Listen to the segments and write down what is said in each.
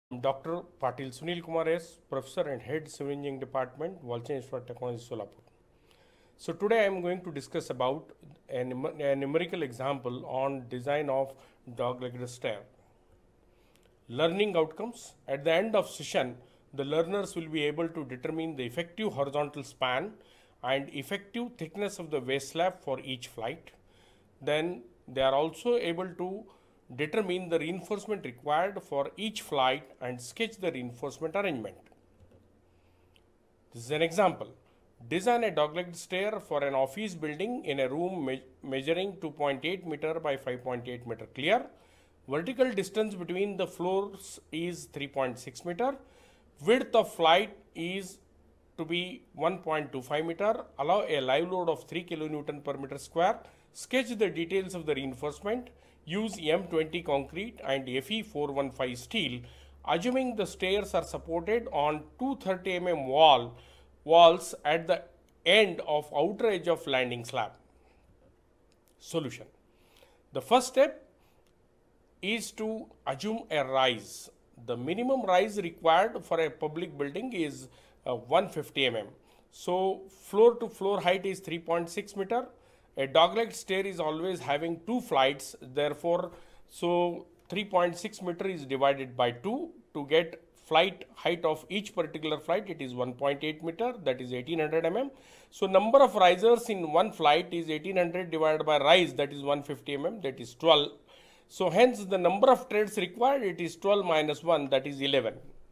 Dr. Patil Sunilkumar S, Professor and Head Civil Engineering Department, Walchand Institute of Technology, Solapur. So today I am going to discuss about a numerical example on design of dog-legged stair. Learning outcomes. At the end of session, the learners will be able to determine the effective horizontal span and effective thickness of the waist slab for each flight. Then they are also able to determine the reinforcement required for each flight and sketch the reinforcement arrangement. This is an example. Design a dog-legged stair for an office building in a room measuring 2.8 meter by 5.8 meter clear. Vertical distance between the floors is 3.6 meter. Width of flight is to be 1.25 meter. Allow a live load of 3 kN per meter square. Sketch the details of the reinforcement. Use M20 concrete and Fe415 steel. Assuming the stairs are supported on 230 mm walls at the end of outer edge of landing slab. Solution. The first step is to assume a rise. The minimum rise required for a public building is 150 mm. So floor to floor height is 3.6 meter. A dog-legged stair is always having two flights, therefore, so 3.6 meter is divided by 2 to get flight height of each particular flight. It is 1.8 meter, that is 1800 mm. So number of risers in one flight is 1800 divided by rise, that is 150 mm, that is 12. So hence the number of treads required, it is 12 minus 1, that is 11.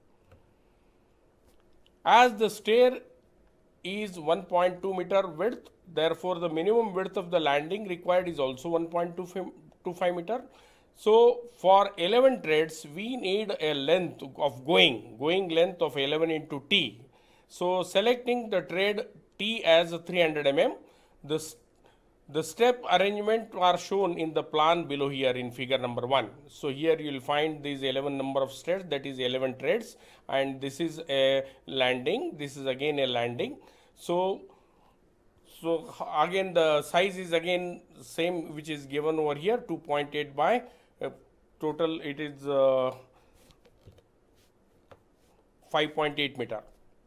As the stair is 1.2 meter width, therefore the minimum width of the landing required is also 1.25 meter. So for 11 treads we need a length of going length of 11 into T. So selecting the tread T as 300 mm, the step arrangement are shown in the plan below here in figure number 1. So here you will find these 11 number of stairs, that is 11 treads, and this is a landing, this is again a landing. So again the size is again same which is given over here, 2.8 by total it is 5.8 meter.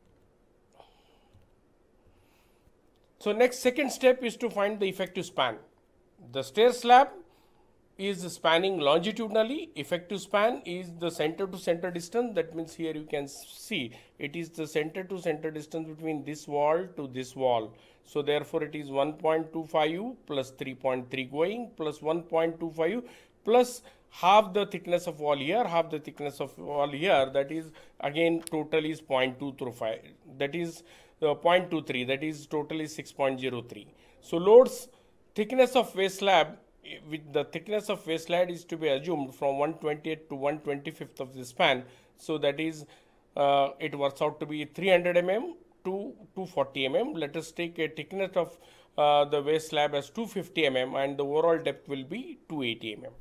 So next second step is to find the effective span. The stair slab is spanning longitudinally. Effective span is the center to center distance. That means here you can see it is the center to center distance between this wall to this wall. So therefore it is 1.25 plus 3.3 going plus 1.25 plus half the thickness of wall here, half the thickness of wall here, that is again total is 0.235, that is 0.23, that is total is 6.03. So loads thickness of waist slab, with the thickness of waist slab is to be assumed from 1/20th to 1/25th of the span. So that is it works out to be 300 mm to 240 mm. Let us take a thickness of the waist slab as 250 mm and the overall depth will be 280 mm.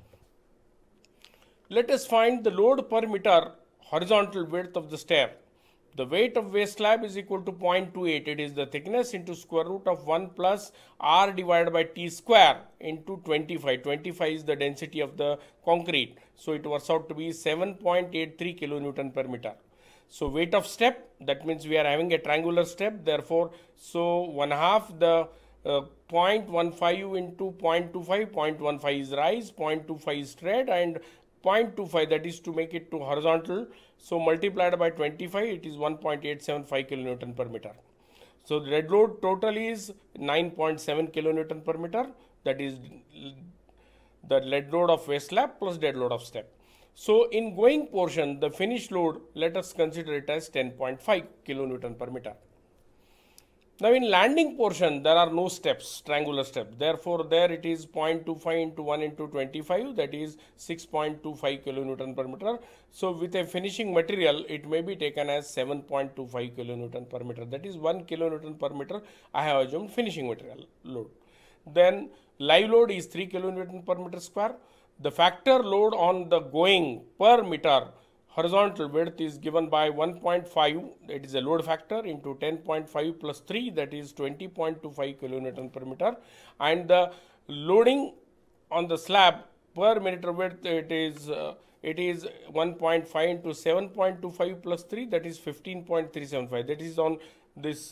Let us find the load per meter horizontal width of the stair. The weight of waist slab is equal to 0.28. It is the thickness into square root of 1 plus R divided by T square into 25. 25 is the density of the concrete. So it works out to be 7.83 kilonewton per meter. So weight of step, that means we are having a triangular step. Therefore, so 1/2 the 0.15 into 0.25. 0.15 is rise, 0.25 is tread, and 0.25 that is to make it to horizontal. So multiplied by 25, it is 1.875 kilonewton per meter. So the dead load total is 9.7 kilonewton per meter. That is the lead load of waist slab plus dead load of step. So in going portion, the finished load, let us consider it as 10.5 kilonewton per meter. Now in landing portion, there are no steps, triangular step. Therefore, there it is 0.25 into 1 into 25, that is 6.25 kilonewton per meter. So with a finishing material, it may be taken as 7.25 kilonewton per meter. That is 1 kilonewton per meter. I have assumed finishing material load. Then live load is 3 kilonewton per meter square. The factor load on the going per meter horizontal width is given by 1.5, that is a load factor, into 10.5 plus 3, that is 20.25 kilonewton per meter, and the loading on the slab per meter width, it is it is 1.5 into 7.25 plus 3, that is 15.375. That is on this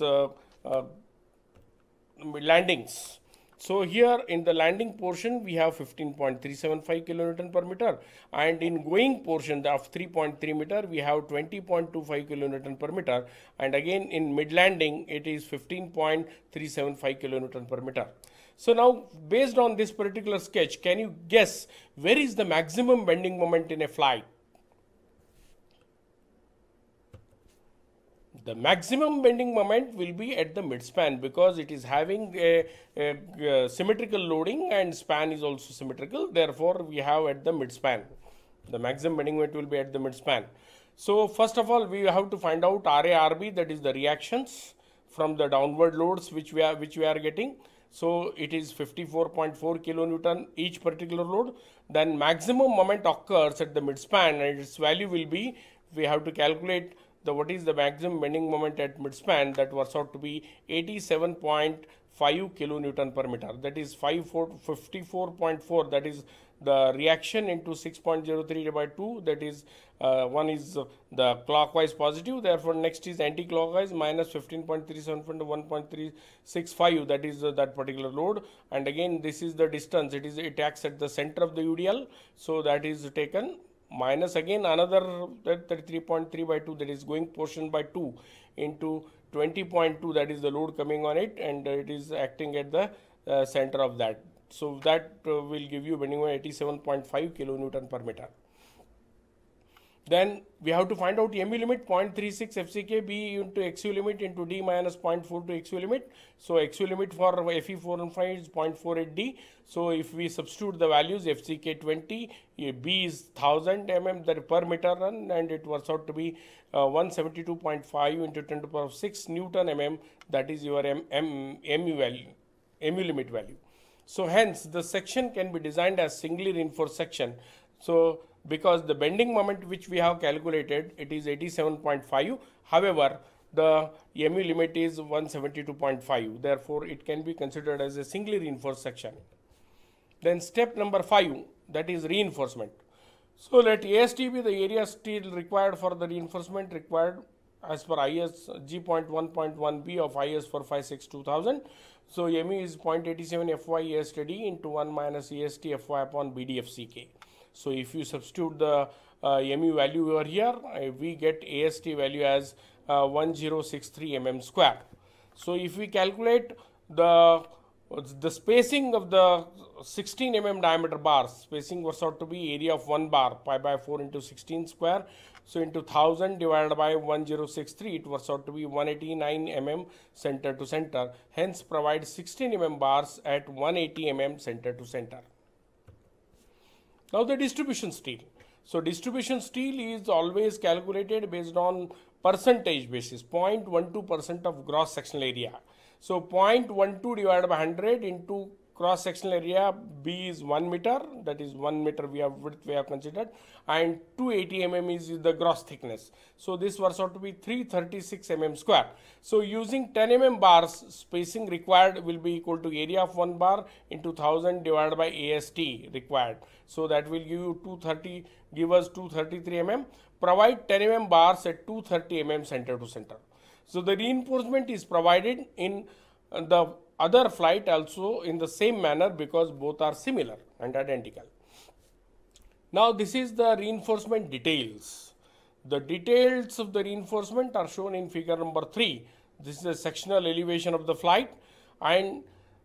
landings. So here in the landing portion we have 15.375 kilonewton per meter, and in going portion of 3.3 meter we have 20.25 kilonewton per meter, and again in mid landing it is 15.375 kilonewton per meter. So now based on this particular sketch, can you guess where is the maximum bending moment in a flight? The maximum bending moment will be at the midspan, because it is having a symmetrical loading and span is also symmetrical. Therefore, we have at the midspan. The maximum bending moment will be at the midspan. So, first of all, we have to find out RA-RB, that is the reactions from the downward loads which we are getting. So, it is 54.4 kilonewton each particular load. Then maximum moment occurs at the midspan, and its value will be, we have to calculate what is the maximum bending moment at midspan. That works out to be 87.5 kilonewton per meter. That is 54.4. That is the reaction into 6.03 divided by 2. That is one is the clockwise positive. Therefore, next is anti-clockwise, minus 15.37 into 1.365. That is that particular load. And again, this is the distance. It acts at the center of the UDL. So that is taken, minus again another 33.3 by 2, that is going portion by 2, into 20.2, that is the load coming on it, and it is acting at the center of that. So that will give you bending moment 87.5 kilonewton per meter. Then we have to find out MU limit 0.36 FCK, B into XU limit into D minus 0.4 to XU limit. So XU limit for FE4 and 5 is 0.48 D. So if we substitute the values, FCK 20, B is 1000 mm per meter run, and it works out to be 172.5 into 10 to the power of 6 Newton mm. That is your MU value, MU limit value. So hence the section can be designed as singly reinforced section. So because the bending moment which we have calculated, it is 87.5. However, the MU limit is 172.5. Therefore, it can be considered as a singly reinforced section. Then step number 5, that is reinforcement. So let AST be the area steel required for the reinforcement required as per IS G.1.1b of IS 456-2000. So MU is 0.87 FY AST D into 1 minus AST FY upon BDFCK. So if you substitute the MU value over here, we get AST value as 1063 mm square. So if we calculate the spacing of the 16 mm diameter bars, spacing works out to be area of 1 bar, pi by 4 into 16 square. So into 1000 divided by 1063, it works out to be 189 mm center to center. Hence provide 16 mm bars at 180 mm center to center. Now the distribution steel. So distribution steel is always calculated based on percentage basis, 0.12% of gross sectional area. So 0.12 divided by 100 into cross sectional area, B is 1 meter, that is 1 meter width we have considered, and 280 mm is the gross thickness. So this works out to be 336 mm square. So using 10 mm bars, spacing required will be equal to area of 1 bar into 1000 divided by AST required. So that will give you give us 233 mm. Provide 10 mm bars at 230 mm center to center. So the reinforcement is provided in the other flight also in the same manner, because both are similar and identical. Now this is the reinforcement details. The details of the reinforcement are shown in figure number 3. This is the sectional elevation of the flight, and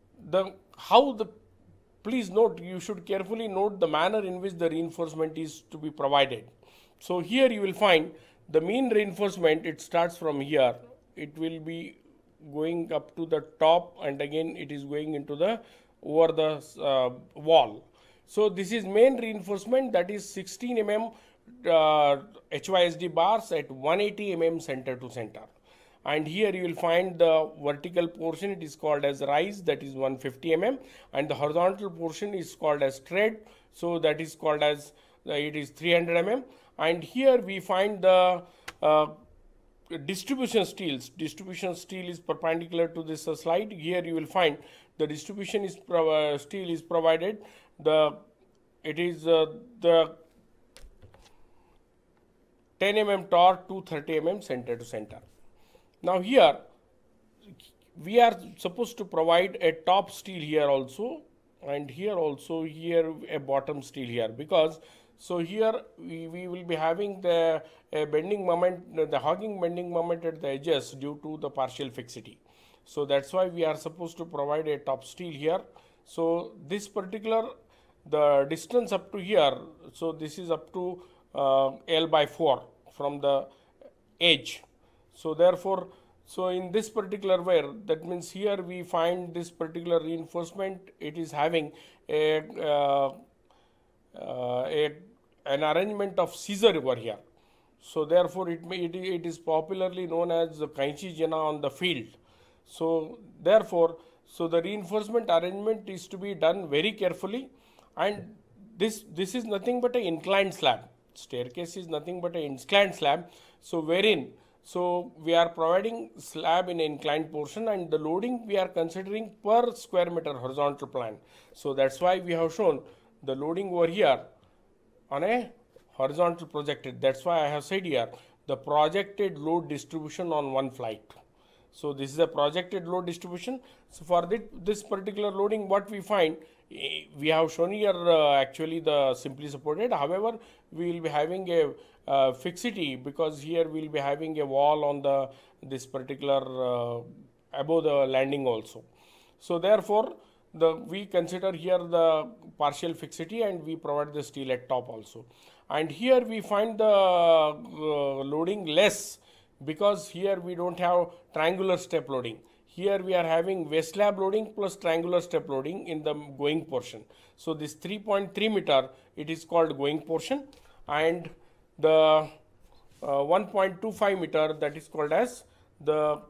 please note, you should carefully note the manner in which the reinforcement is to be provided. So here you will find the mean reinforcement, it starts from here. It will be going up to the top, and again it is going into the over the wall. So this is main reinforcement, that is 16 mm HYSD bars at 180 mm center to center. And here you will find the vertical portion, it is called as rise, that is 150 mm, and the horizontal portion is called as tread, so that is called as it is 300 mm. And here we find the distribution steels. Distribution steel is perpendicular to this slide. Here you will find the distribution steel is provided. The 10 mm torque, 230 mm center to center. Now here we are supposed to provide a top steel here also, and here also, here a bottom steel here, because so here we will be having the bending moment, the hogging bending moment at the edges due to the partial fixity. So that's why we are supposed to provide a top steel here. So this particular, the distance up to here, so this is up to L/4 from the edge. So therefore, so in this particular way, that means here we find this particular reinforcement, it is having an arrangement of scissor over here. So therefore, it is popularly known as the Kainchi Jena on the field. So therefore, so the reinforcement arrangement is to be done very carefully, and this is nothing but an inclined slab. Staircase is nothing but an inclined slab. So wherein, so we are providing slab in an inclined portion, and the loading we are considering per square meter horizontal plan. So that's why we have shown the loading over here on a horizontal projected. That's why I have said here the projected load distribution on one flight. So this is a projected load distribution. So for this particular loading, what we find, we have shown here actually the simply supported. However, we will be having a fixity, because here we will be having a wall on this particular above the landing also. So therefore, we consider here the partial fixity, and we provide the steel at top also. And here we find the loading less, because here we don't have triangular step loading. Here we are having waist slab loading plus triangular step loading in the going portion. So this 3.3 meter, it is called going portion, and the 1.25 meter, that is called as the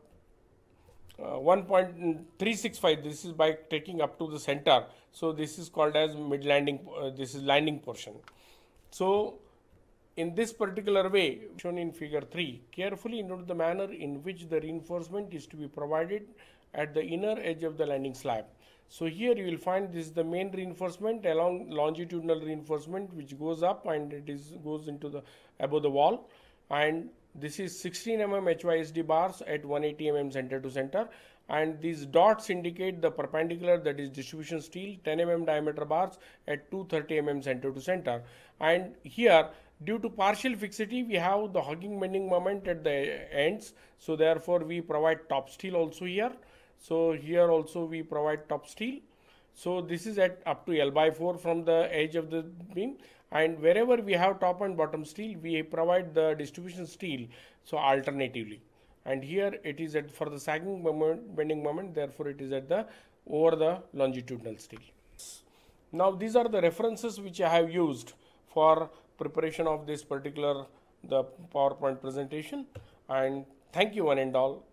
1.365, this is by taking up to the center. So this is called as mid landing, this is landing portion. So in this particular way, shown in figure 3, carefully note the manner in which the reinforcement is to be provided at the inner edge of the landing slab. So here you will find this is the main reinforcement along longitudinal reinforcement, which goes up and goes into the above the wall, and this is 16 mm HYSD bars at 180 mm center to center, and these dots indicate the perpendicular, that is distribution steel, 10 mm diameter bars at 230 mm center to center. And here, due to partial fixity, we have the hogging bending moment at the ends. So therefore, we provide top steel also here. So here also we provide top steel. So this is at up to L/4 from the edge of the beam, and wherever we have top and bottom steel, we provide the distribution steel, so alternatively. And here it is at for the sagging moment, bending moment, therefore it is at the over the longitudinal steel. Now these are the references which I have used for preparation of this particular the PowerPoint presentation, and thank you one and all.